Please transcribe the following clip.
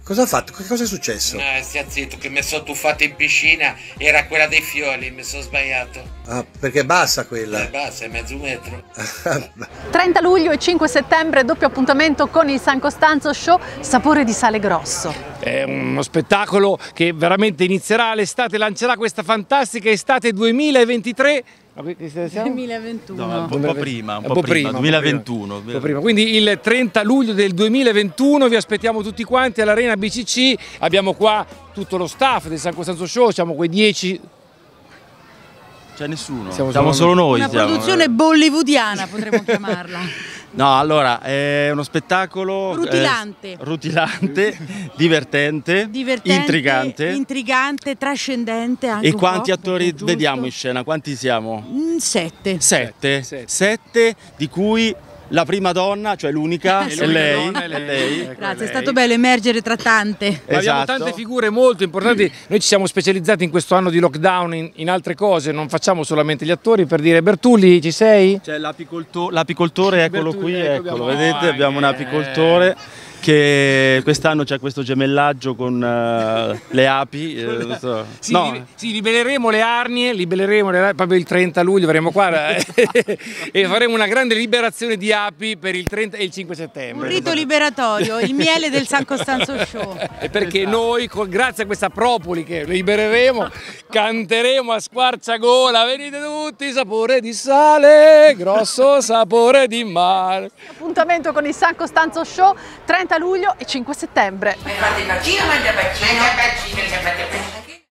Cosa ha fatto? Che cosa è successo? Stia zitto, che mi sono tuffato in piscina, era quella dei fiori, mi sono sbagliato. Ah, perché è bassa quella. Basta, è mezzo metro. 30 luglio e 5 settembre, doppio appuntamento con il San Costanzo Show, sapore di sale grosso. È uno spettacolo che veramente inizierà l'estate, lancerà questa fantastica estate 2023. 2021. No, un po' prima, 2021. Quindi il 30 luglio del 2021 vi aspettiamo tutti quanti all'Arena BCC, abbiamo qua tutto lo staff del San Costanzo Show, siamo quei 10... C'è nessuno, siamo solo noi. Una produzione bollywoodiana potremmo chiamarla. No, allora, è uno spettacolo rutilante, divertente, intrigante, trascendente anche. E quanti attori giusto. vediamo in scena? Quanti siamo? 7. Sette, di cui la prima donna, cioè l'unica, è lei. Grazie, è stato bello emergere tra tante. Esatto. Abbiamo tante figure molto importanti, noi ci siamo specializzati in questo anno di lockdown in altre cose, non facciamo solamente gli attori. Per dire, Bertulli, ci sei? C'è l'apicoltore, eccolo qui, eccolo, vedete, abbiamo un anche... apicoltore che quest'anno c'è questo gemellaggio con le api. Sì, libereremo le arnie, proprio il 30 luglio verremo qua e faremo una grande liberazione di api per il 30 e il 5 settembre. Un rito liberatorio, il miele del San Costanzo Show. E perché noi, grazie a questa propoli che libereremo, canteremo a squarciagola, venite tutti, sapore di sale, grosso sapore di mare. Appuntamento con il San Costanzo Show, 30 luglio e 5 settembre. Fate il vaccino, mangia vaccino,